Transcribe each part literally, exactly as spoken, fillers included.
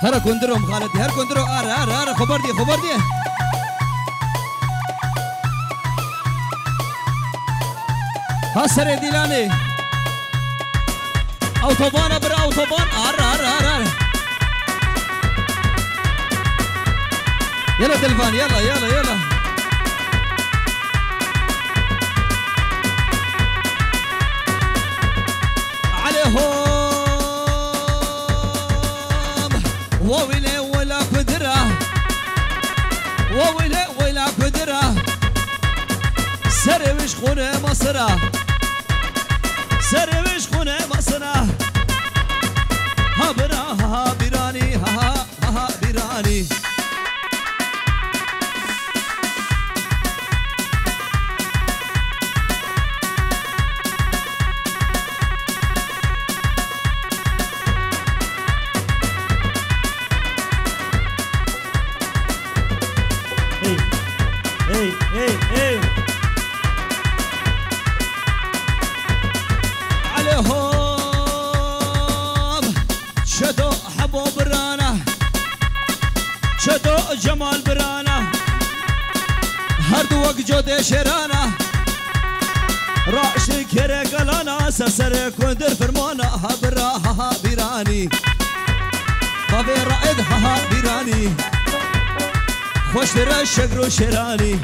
هر كندرهم خالتي هر كندرو ار ار ار خبر دي خبر دي هسر ديلاني اوتوبان برا اوتوبان ار ار ار ار يلا تلفان يلا يلا يلا عليهم وويلي ولا قدرة وويلي ولا قدرة سري وش خونه مصرة سري وش خونه مصرة ها برا ها براني ها ها براني جمال برانا هردو وقت جود شرانا راش كره قلانا سسر كندر فرمانا ها برا ها بيراني طبي رائد ها بيراني خوش در شقر شراني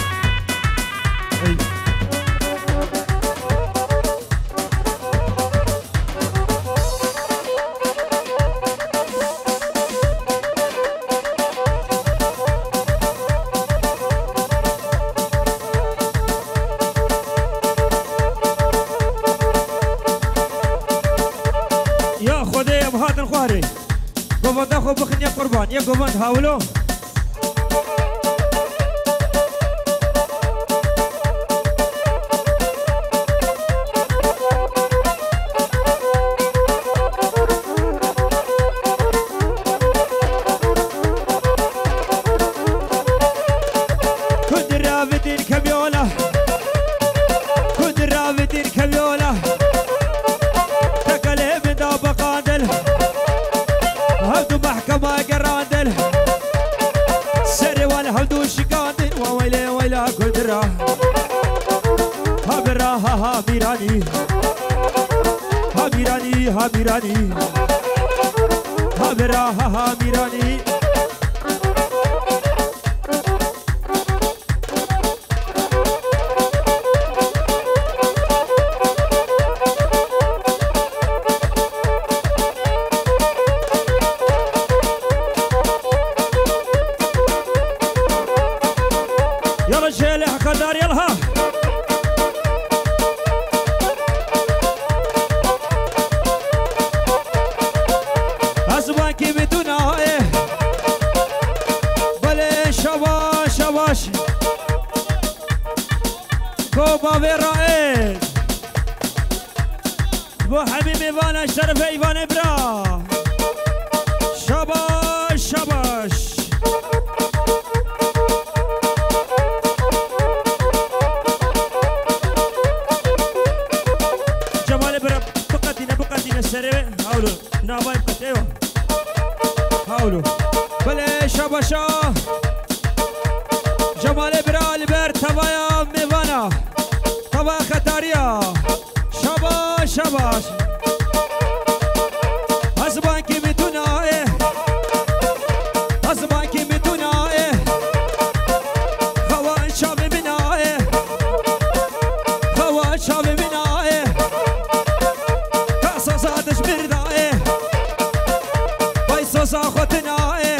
خو بخنيا قربان يا قومند هاولو كد رافدين كبيولة كد رافدين كبيولة تكلي بدا بقادل هدو محكمة قرادل سري والهدو شقادل وويلي ويلا قدرة ها برا ها ها بيراني ها بيراني ها بيراني ها برا ها ها بيراني كوبا بالرائد بو حبيب ايفان الشرف ايفان ابرا شباش شباش جمال ابرا بقتنا بقتنا السريع حاولوا ناباي بقتيوه حاولوا بلا شباشا جمال ابرا البر تبايا ميفانا تبا خطاريا شباش شباش ازبان كي متونا ايه ازبان كي متونا ايه خوان شامي بنا ايه خوان شامي بنا ايه كاسا زادش بردا ايه بايسو ساخوتنا ايه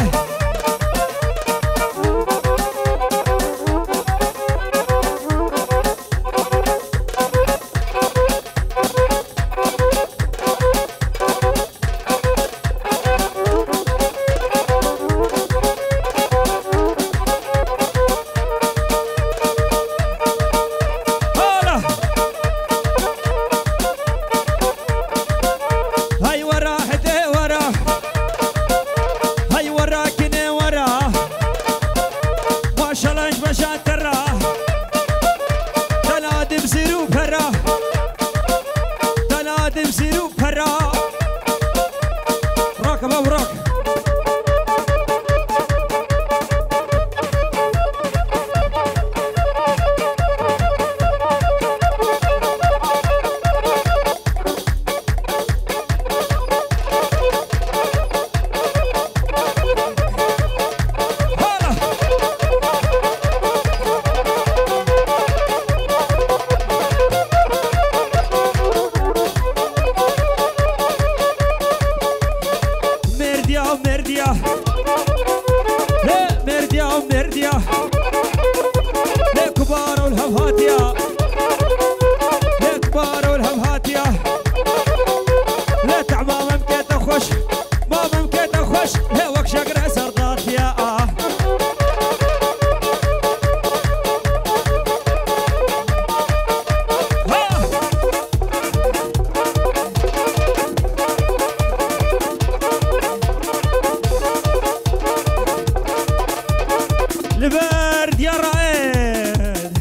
لبرد يا رائد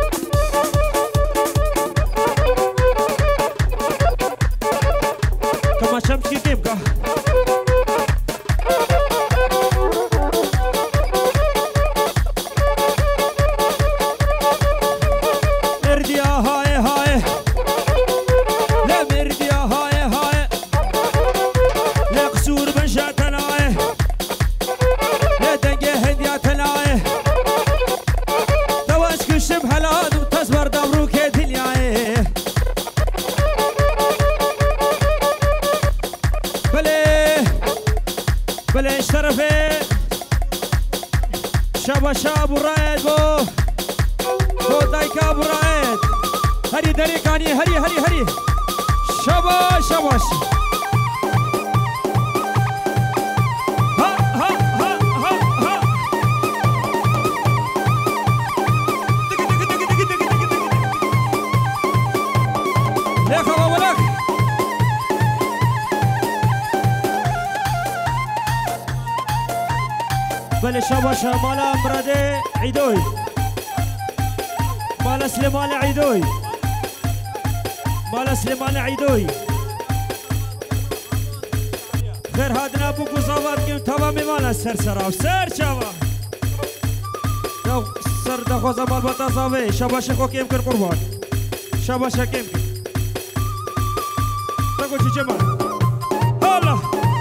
كما شمس كيبكا مردي يا هاي هاي لا مردي يا هاي هاي لا قصور بنشا تلاي لا دنجي هنديا تلاي تواش كشم هلاد وتصبر دبروك دنياي بلي بلي اشترفي شابا شاب الرايد بو بو دايكا ابو رايد هري دريكاني هري هري هري شاباش شاباش ها ها ها ها ها دق دق دق دق دق دق دق ليك هو ولك بله شاباش مالا مرادي عيدوي مالا سليمان عيدوي مالا سليمان عيدوي غير هادنا ابو قصابات كيم تمام مالا سر سراو سر شابا لو سر دخوز مال بطاساوي شاباش خو كيم كر قربان شاباش كيم تقول شي جمال الله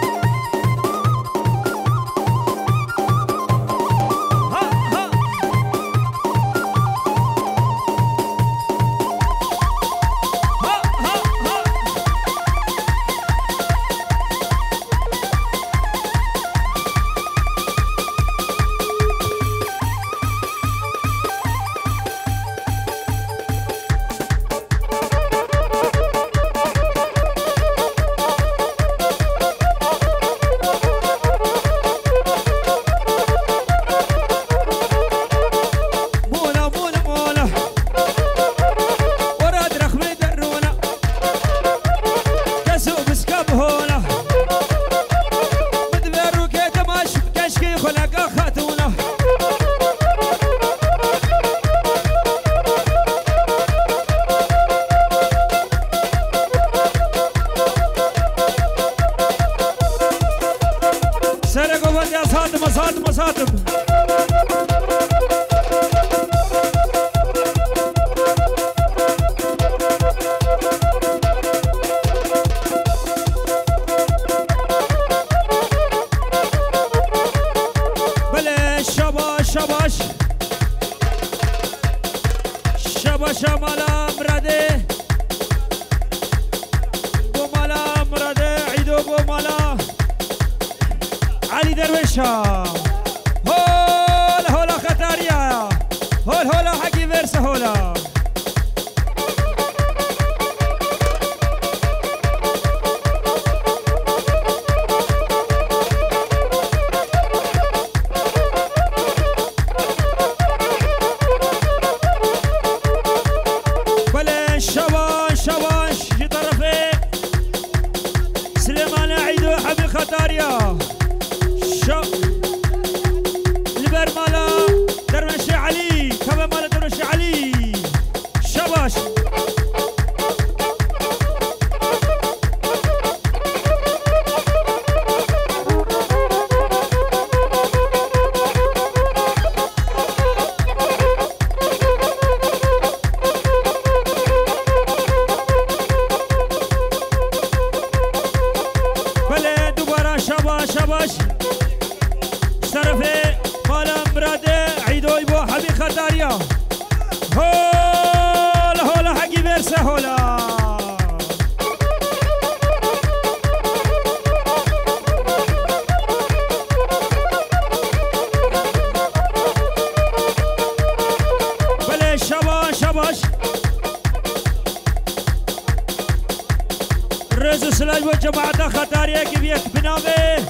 رزو سلاج و جماعت خطاریه که بیت بنامه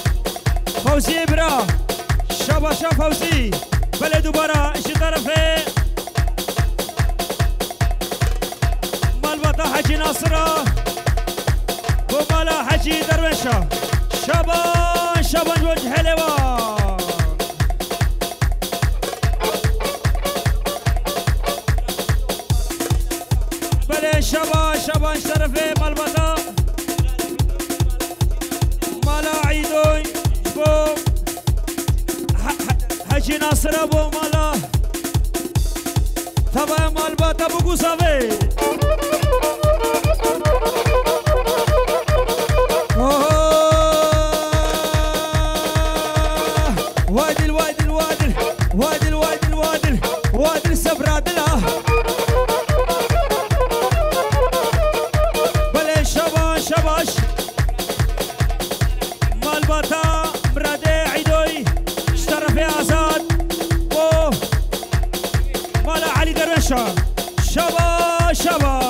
فوزی برا شاباشا فوزی بله دوباره ایشی طرفه مالباتا حجی ناصره و مالا حجی درویشا شابان شابان وجه حلوان شرفي مالبطا مالا عيدوي بو حجي ناصر ابو مالا تبا مالبطا بو قصافي وادي الوادي الوادي وادي الوادي الوادي وادي السبرادلة بلي شباش شباش مالبطا مرادي عيدوي اشترى في عزاد اوه مالا علي درويشة شبا شبا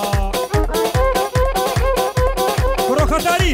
روخاتاري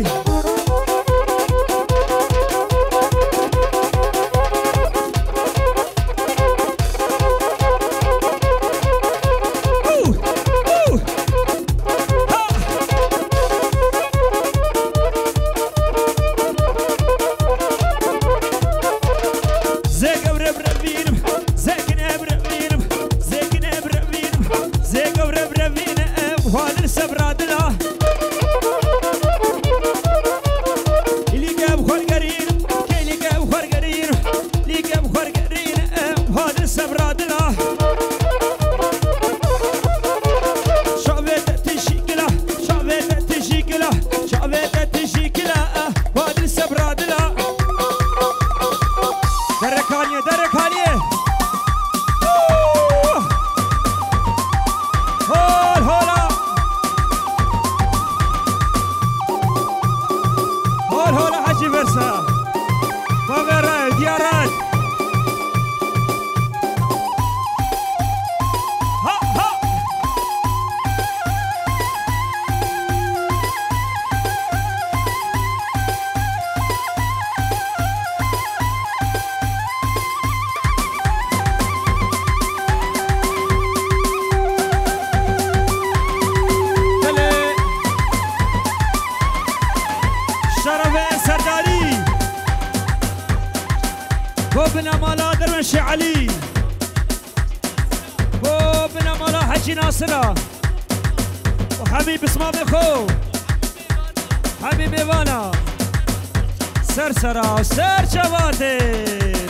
بوبنا مالا درمش علي بوبنا مالا حجي ناصرة وحبيب اسمامي خو حبيب ايوانا سرسرة وسر شباتي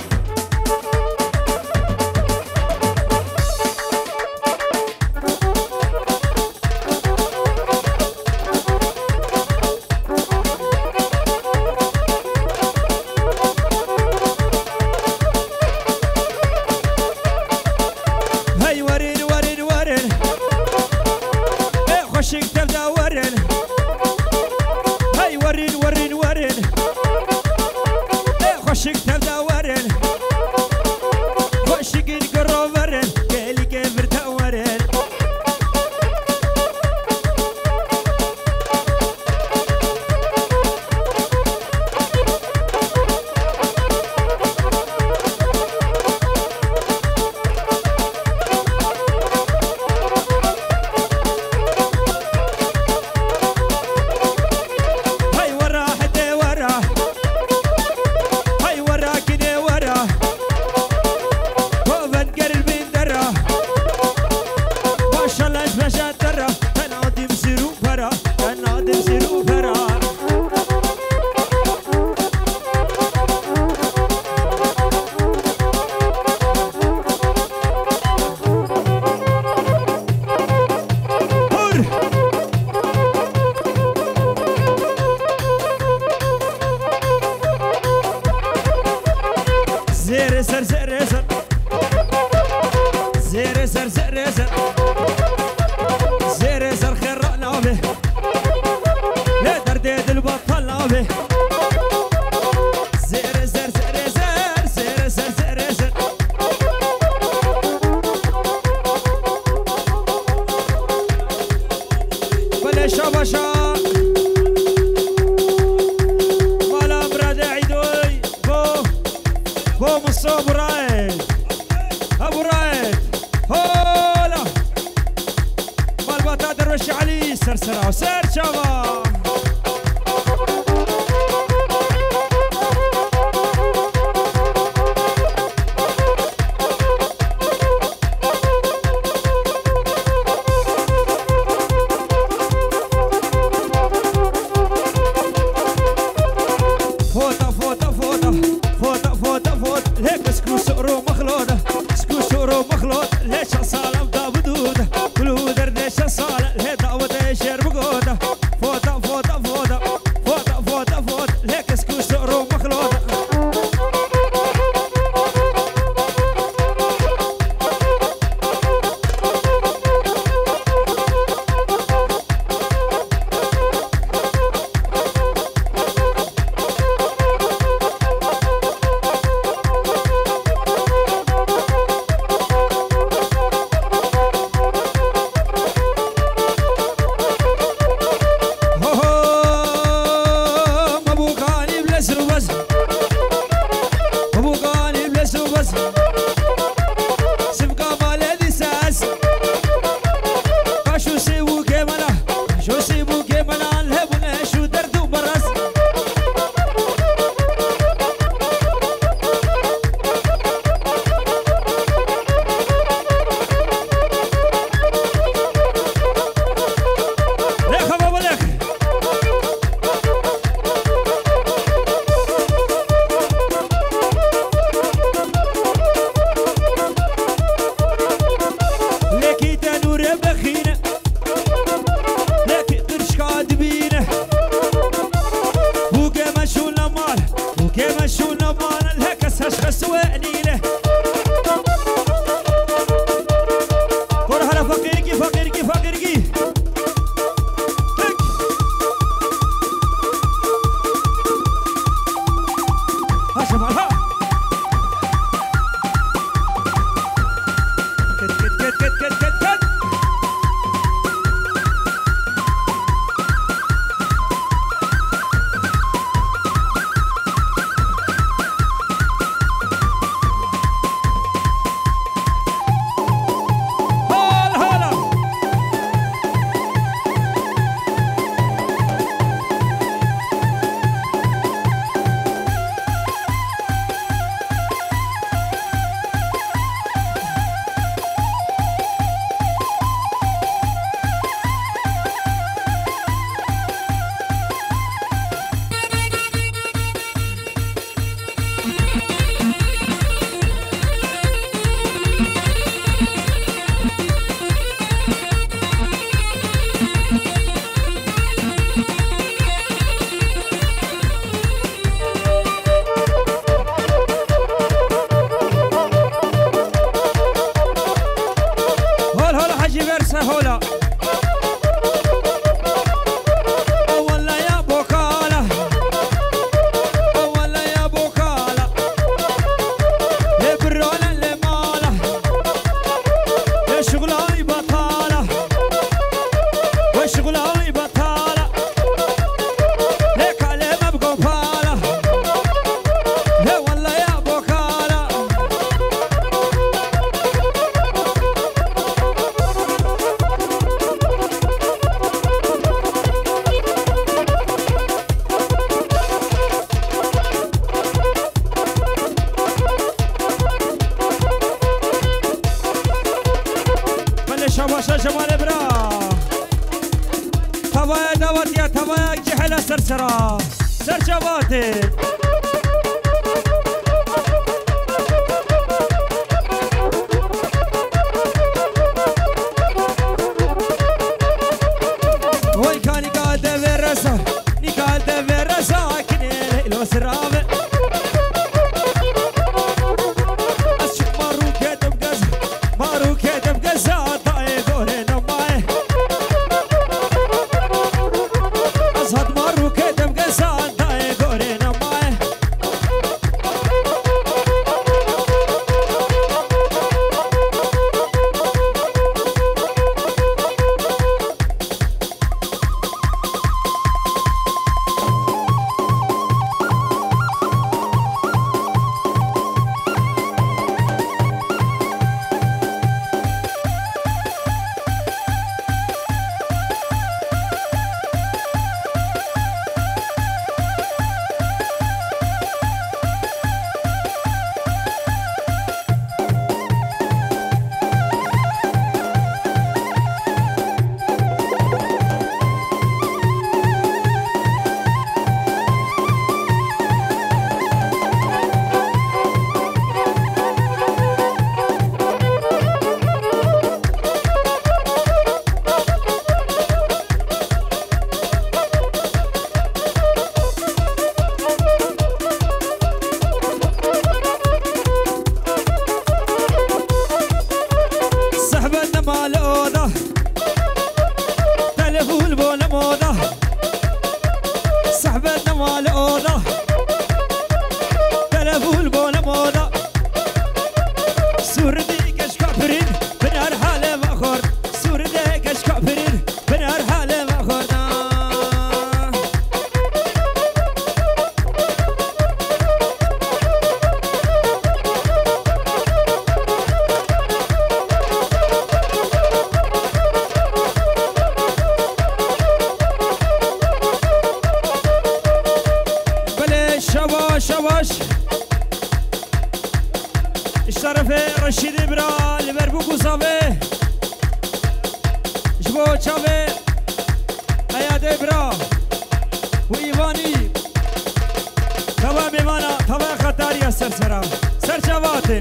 سرسرة وسر شباب شباشا شمال برا توايا دواتيا توايا جحلة سرسرا سرشباتي وي كاني قاعدة برسا ني قاعدة برسا كني ليلو سرابي أشوف مارو كده بقز مارو كده بقزا طاي قولي نماي أصهد مارو كده بقزا طاي قولي نماي شواش الشرف رشيد برا لبربوكو صافي جبو تشافي اياد برا وايفاني توا بمانا توا خطاريا سرسرا سرشواتن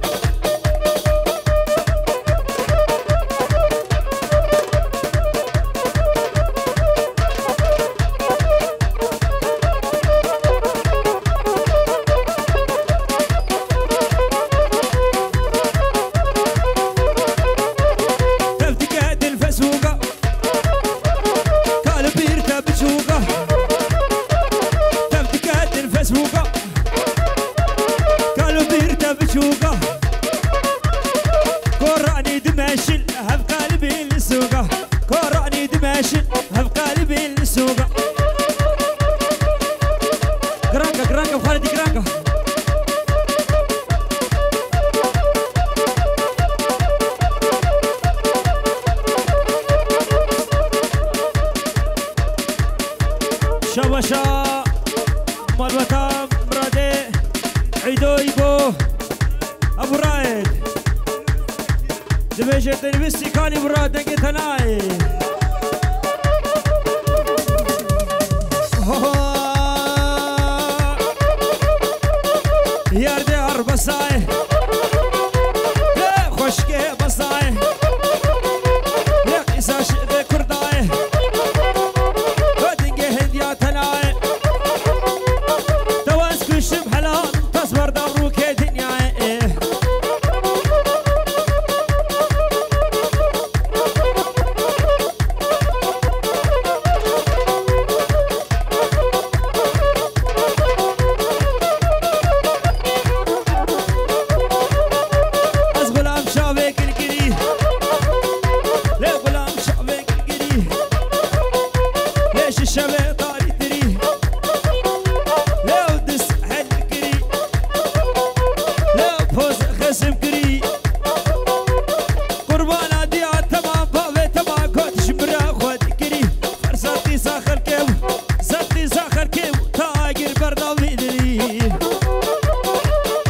شباشا مالوتا برادي عيدو يبو ابو رايد دبيجة تنبسي كالي براد دنجي تناي ياردي هربساي يا خوشكي بساي يا قيساش دي كرداي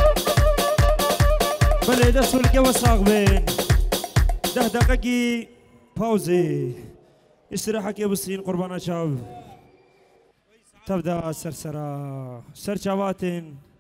بله دستور که وساق بین ده دقیقی باوزي استراحة كي بسين قربانا شاب تبدأ سرسرة سرشواتين